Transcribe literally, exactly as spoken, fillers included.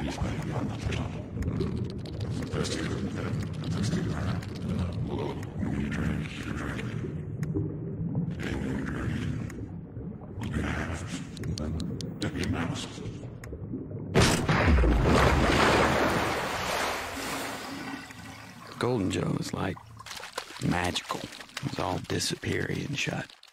Golden Joe is like magical. It's all disappearing and shut.